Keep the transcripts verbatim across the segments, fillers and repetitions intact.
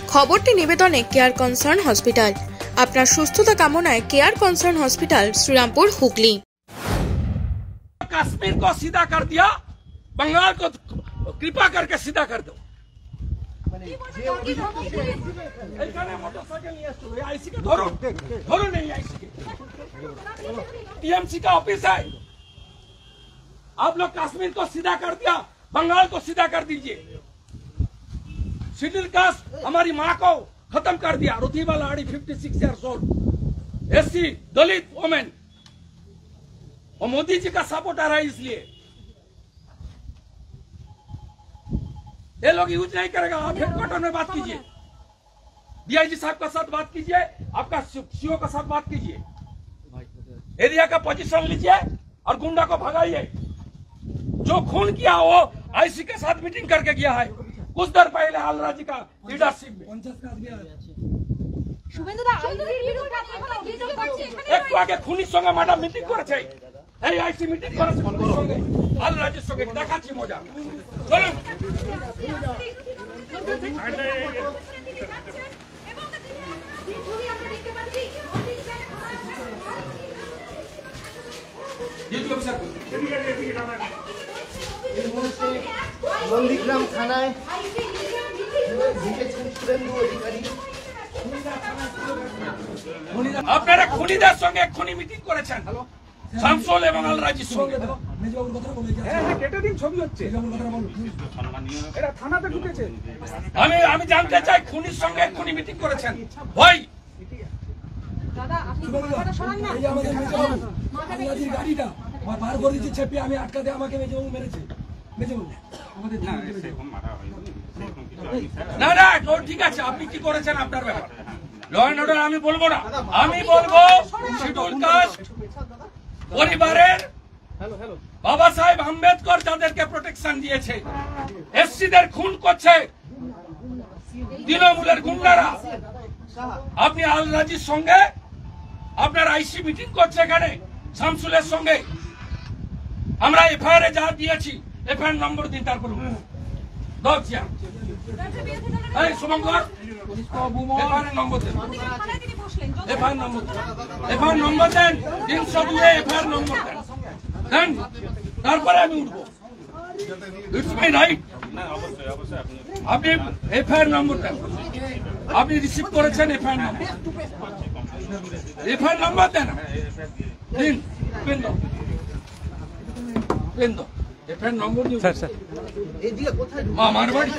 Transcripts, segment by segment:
খবরটি নিবেদনে care concern hospital. আপনার সুস্থতা কামনায় care concern hospital Shrirampur Hooghly. Kashmir को सीधा कर दिया, बंगाल को कृपा करके सीधा कर दो। टीएमसी का ऑफिस है, आप लोग कश्मीर को सीधा कर दिया, बंगाल को सीधा कर दीजिए। शेड्यूल कास्ट हमारी माँ को खत्म कर दिया। Ruthiba Ladi fifty six years old, SC Dalit women, और मोदी जी का सपोर्टर है, इसलिए ये लोग यूज नहीं करेगा। आप हेडक्वार्टर में बात कीजिए, डीआईजी साहब का साथ बात कीजिए, आपका सीओ का साथ बात कीजिए, एरिया का पोजीशन लीजिए और गुंडा को भगाइए। जो खून किया वो आईसी के साथ मीटिंग करके गया है कुछ देर पहले हालरा जी का लीडरशिप में। একটু আগে খুনির সঙ্গে ম্যাডাম মিটিং করেছে, এই আইসি মিটিং করেছে খুনির সঙ্গে, হালরা জির সঙ্গে। দেখাচ্ছি মজা, চলুন। নন্দীগ্রাম থানায় সুরেন্দ্র অধিকারী আপনারা খুনিদের সঙ্গে খুনি মিটিং করেছেন, শামসুল এবং আলরাজির সঙ্গে। আমি আমি জানতে চাই খুনির সঙ্গে খুনি মিটিং করেছেন ভাই। গাড়িটা বার করে দিচ্ছে চেপে, আমি আটকাতে আমাকে মেজবাবু মেরেছে। না না ঠিক আছে, আপনি কি করেছেন আপনার ব্যাপার, ল অ্যান্ড অর্ডার আমি বলবো না। আমি বলবো শিডিউল কাস্ট পরিবারের বাবা সাহেব আম্বেদকর যাদেরকে প্রোটেকশন দিয়েছে, এসসিদের খুন করছে তৃণমূলের গুন্ডারা। আপনি আলরাজির সঙ্গে আপনার আইসি মিটিং করছে এখানে শামসুলের সঙ্গে। আমরা এফআইআর এ যা দিয়েছি, এফআইআর নম্বর দিন, তারপর দশিয়া এই শুভঙ্কর এফআইআর নম্বর দেন, এফআইআর নম্বর দেন, এফআইআর নম্বর দেন, তিনশো দুয়ে এফআইআর নম্বর দেন দেন, তারপরে আমি উঠবো। It's my right. আপনি এফআইআর নম্বর দেন, আপনি রিসিভ করেছেন এফআইআর নম্বর, এফআইআর নম্বর দেন দিন, পেন দাও পেন দাও, এফআইআর নম্বর দিন। স্যার স্যার এইদিকে কোথায় আমার বাড়ি?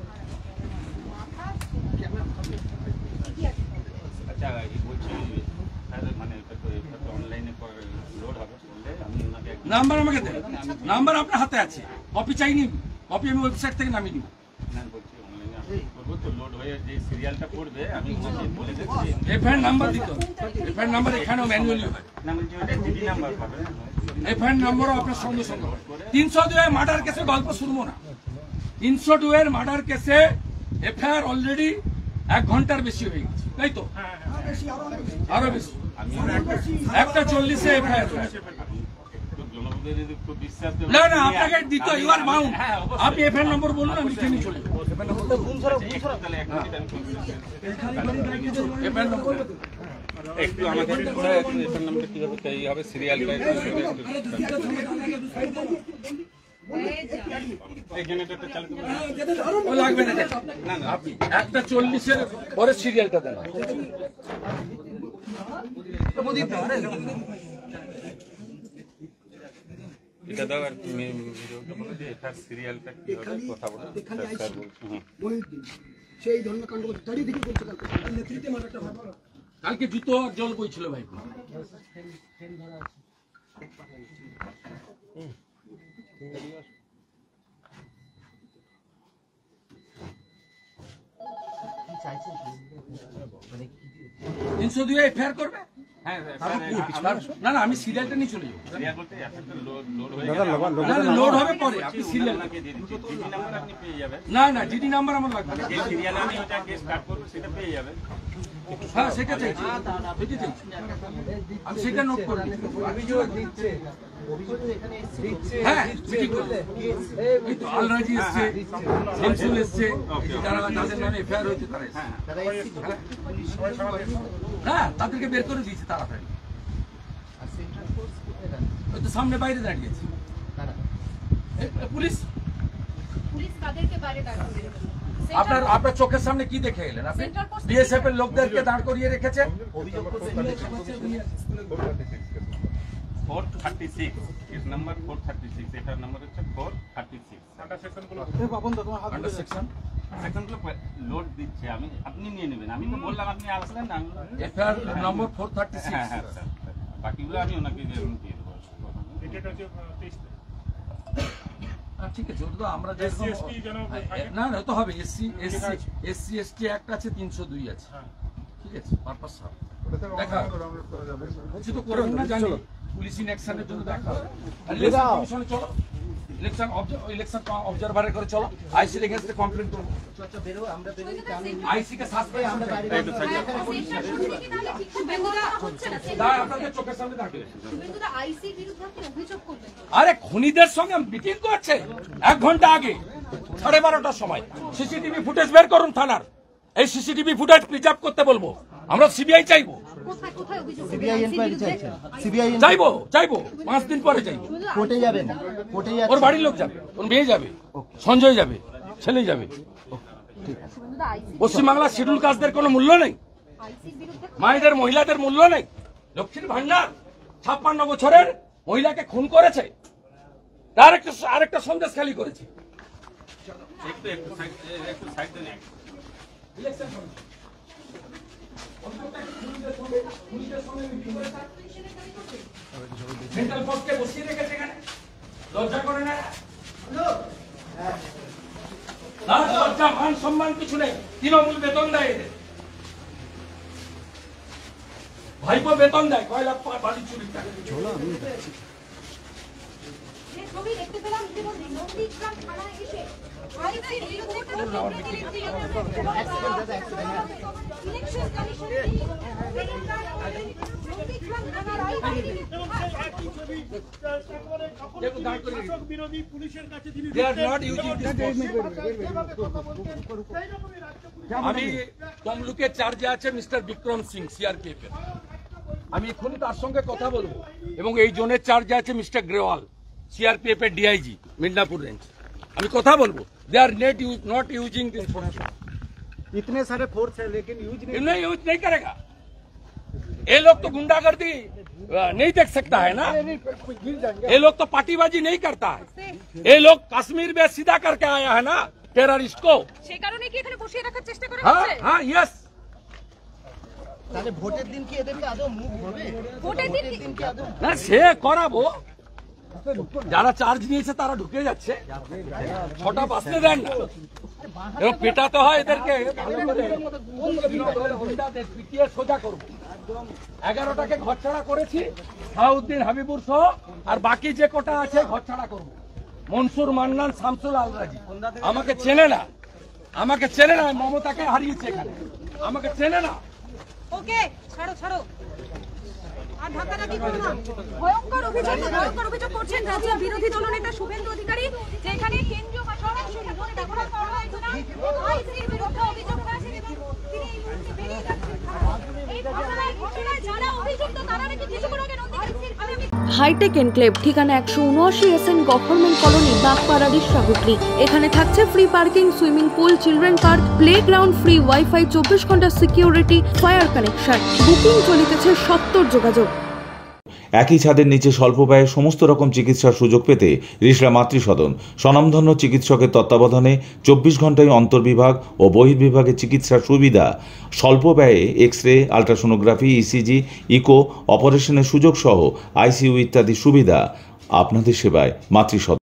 আচ্ছা এই বলছি মানে অনলাইনে লোড হবে বললে আমি ওনাকে নাম্বার আমাকে দেন, নাম্বার আপনার হাতে আছে, কপি চাইনি, কপি আমি ওয়েবসাইট থেকে নামিয়ে নিব। না বলছি অনলাইনে আমি করব তো, লোড হয়ে যে সিরিয়ালটা পড়বে আমি বলে দিচ্ছি। এফআইআর নাম্বার দিতে হবে, এফআইআর নাম্বার এখানেও ম্যানুয়ালি হয় না, বলছি ওটা জিডি নাম্বার পাবে। এফআইআর নম্বরও আপনার সঙ্গে সঙ্গে হয়। তিনশো দুয়ের মার্ডার কেসে গল্প শুনবো না, তিনশো দুয়ের মার্ডার কেসে এফআইআর অলরেডি এক ঘন্টার বেশি হয়ে গেছে, তাই তো? আরো বেশি, একটা চল্লিশে এফআইআর। না না আপনাকে দিতে, ইউ আর বাউন্ড। আপনি এফআইআর নম্বর বলুন, আমি লিখে নিয়ে চলে যাবো। এফআইআর নম্বর একটু আমাদের এফআইআর নম্বর কিভাবে চাই হবে, সিরিয়ালটা লাগবে না। না না আপনি একটা চল্লিশের পরে সিরিয়ালটা দেন। এটা দাও আর সিরিয়ালটা কি হবে কথা বলো। সেই ধরনের কাণ্ড দাঁড়িয়ে দেখে করতে কালকে নেতৃত্বে মারাটা ভালো। কালকে জুতো আর জল বইছিল ভাই। তিনশো দুই এফআইআর করবে, হ্যাঁ তারপর কি অফিস? তার- না না আমি সিরিয়ালটা নিয়ে চলে যাবো। সিরিয়াল বলতে একটা লোড লোড হয়ে দাদা, গেলে লগা- আমার- লগা- না, না, লোড হবে পরে, আপনি সিরিয়াল আপনাকে দিয়ে দিচ্ছি জিডি নাম্বার আপনি পেয়ে যাবেন না না জিডি নাম্বার আমার লাগবে না। যে সিরিয়ালে আমি ওটা কেস স্টার্ট করব সেটা পেয়ে যাবেন হ্যাঁ সেটা চাইছি সেটা চাইছি আমি সেটা নোট করে নিচ্ছি। হ্যাঁ মিটিং করলে এই তো আলরাজি এসছে, শামসুল এসছে, যারা যাদের নামে এফআইআর হয়েছে তারা এসছে। হ্যাঁ তাদেরকে বের করে দিয়েছে তাড়াতাড়ি। ওই তো সামনে বাইরে দাঁড়িয়েছে এ- এ পুলিশ। পুলিশ কাদেরকে বাইরে দাঁড় করিয়ে রেখেছে? আপনার আপনার চোখের সামনে কি দেখে এলেন আপনি? বিএসএফ এর লোকদেরকে দাঁড় করিয়ে রেখেছে। Four thirty six case number four thirty six এটার নাম্বার হচ্ছে four thirty six under section সেকশনগুলো লোড দিচ্ছে আমি আপনি নিয়ে নেবেন আমি তো বললাম আপনি আসলেন না আমি বললাম, এফআইআর নম্বর ফোর থার্টি হ্যাঁ সিক্স। হ্যাঁ স্যার বাকিগুলো আমি ওনাকে দিয়ে দেবো ঠিক আছে ওটা তো আমরা যেরকম না না তো হবে SC SC SC ST act আছে তিনশো দুই আছে ঠিক আছে পারপাস দেখা কিছু তো করবেন না জানি পুলিশ ইনঅ্যাকশনের জন্য দেখা হবে আর ইলেকশন কমিশনে চলো ইলেকশন ইলেকশন অবজারভারে করে চলো আইসির এগেইনস্টে কমপ্লেইন করবো আইসি কে সাসপেন্ড আমরা একটু সাইড দাঁড়ায় আপনাদের চোখের সামনে দাঁড়িয়ে শুভেন্দুদা আইসির বিরুদ্ধে আপনি অভিযোগ করবেন? আরে খুনিদের সঙ্গে মিটিং করছে এক ঘন্টা আগে সাড়ে বারোটার সময় সিসিটিভি ফুটেজ বের করুন থানার এই সিসিটিভি ফুটেজ প্রিজার্ভ করতে বলবো আমরা সিবিআই চাইবো কোথায় কোথায় অভিযোগ করবেন? সিবিআই আইসির এনকোয়ারি বিরুদ্ধে? চাইছেন সিবিআই চাইবো চাইবো পাঁচ দিন পরে চাইবো শুভেন্দুদা, কোর্টে যাবেন কোর্টে ওর যাচ্ছেন বাড়ির লোক যাবে ওর মেয়ে যাবে সঞ্জয় যাবে ছেলে যাবে শুভেন্দুদা আইসির পশ্চিমবাংলার শিডিউল কাস্টদের কোনো মূল্য নেই আইসির বিরুদ্ধে মায়েদের মহিলাদের মূল্য নেই লক্ষ্মীর ভান্ডার ছাপ্পান্ন বছরের মহিলাকে খুন করেছে তার একটা আরেকটা সন্দেশ খালি করেছে একটু একটু সাইড একটু সাইড দেন সেন্ট্রাল ফোর্সকে বসিয়ে রেখেছে এখানে লজ্জা করে না না, লজ্জা মান সম্মান কিছু নেই তৃণমূল বেতন দেয় এদের ভাইপো বেতন দেয় কয় লাখ পা- বাড়ি চুরি করে। যে ছবি দেখতে পেলাম ইতিমধ্যে নন্দীগ্রাম থানায় এসে আইসির বিরুদ্ধে কোনো বিবৃতি দিচ্ছে ইলেকশন কমিশন নন্দীগ্রাম থানার আইসি দেখুন, দাঁড় করিয়ে রেখেছে। বিরোধী পুলিশের কাছে যিনি They are not using this force. আমি তমলুকের চার্জে আছে মিস্টার বিক্রম সিং সিআরপিএফ এর আমি এক্ষুনি তার সঙ্গে কথা বলবো এবং এই জোনের চার্জে আছে মিস্টার গ্রেওয়াল সিআরপিএফ এর ডিআইজি মিদনাপুর রেঞ্জ আমি কথা বলবো they are not use not using this force इतने सारे फोर्स है लेकिन यूज नहीं इन्हें यूज नहीं करेगा ये लोग तो गुंडागर्दी अ, नहीं देख सकता है ना ये लोग तो पार्टीबाजी नहीं करता है ये लोग कश्मीर में सीधा करके आया है ना टेररिस्ट को সেই কারণে কি এখানে বসিয়ে রাখার চেষ্টা করা हाँ হচ্ছে? हाँ यस তাহলে ভোটের দিন কি এদেরকে আদৌ মুভ হবে ভোটের দিন কি- দিন কি আদৌ না সে করাবো যারা চার্জ নিয়েছে তারা ঢুকে যাচ্ছে ছটা বাঁচতে দেন না এবং পেটাতে হয় এদেরকে ভালো করে গুন্ডাদের পিটিয়ে সোজা করবো এগারোটাকে ঘরছাড়া করেছি সাউদ্দিন হাবিবুর সহ আর বাকি যে কটা আছে ঘরছাড়া করবো মনসুর মান্নান শামসুল আলরাজি আমাকে চেনে না আমাকে চেনে না মমতাকে হারিয়েছে এখানে আমাকে চেনে না ওকে ছাড়ো ছাড়ো আর ধাক্কাধাক্কি করো না। ভয়ঙ্কর অভিযোগ ভয়ঙ্কর অভিযোগ করছেন রাজ্য বিরোধী দলনেতা শুভেন্দু অধিকারী যে এখানে কেন্দ্রীয় বা সরাসরি কোনো ব্যবহার করা হয়েছে না আইসির বিরুদ্ধে অভিযোগ করেছেন এবং তিনি এই মুহূর্তে বেরিয়ে যাচ্ছেন। এই ঘটনায় ঘটনায় যারা অভিযুক্ত তারা নাকি কিছুক্ষণ আগে নন্দীগ্রাম আমি আমি হাইটেক এনক্লেভ ঠিকানা একশো উনআশি এস এন গভর্নমেন্ট কলোনি বাগপাড়ারি সাগুটলি। এখানে থাকছে free parking, swimming pool, children park, playground, free wifi, চব্বিশ ঘন্টা সিকিউরিটি, ফায়ার কানেকশন। বুকিং চলিতেছে সত্তর যোগাযোগ। একই ছাদের নিচে স্বল্প ব্যয়ে সমস্ত রকম চিকিৎসার সুযোগ পেতে রিষড়া মাতৃসদন স্বনামধন্য চিকিৎসকের তত্ত্বাবধানে চব্বিশ ঘন্টায় অন্তর্বিভাগ ও বহির্বিভাগে চিকিৎসার সুবিধা, স্বল্প ব্যয়ে X ray, ultrasonography, ECG, eco অপারেশনের সুযোগ সহ আইসিইউ ইত্যাদি সুবিধা। আপনাদের সেবায় মাতৃসদন।